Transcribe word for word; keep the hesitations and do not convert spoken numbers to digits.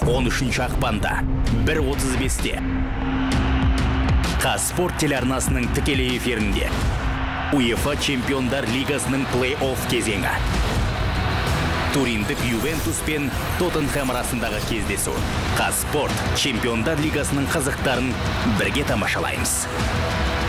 он үшінші ақпанда бір отыз бесте Қазспорт телеарнасының тікелей эфирінде УЕФА Чемпиондар Лигасының плей-офф кезеңі. Туриндік Ювентус пен Тоттенхэм арасындағы кездесу. Қазспорт Чемпиондар Лигасының қызықтарын бірге тамашалаймыз.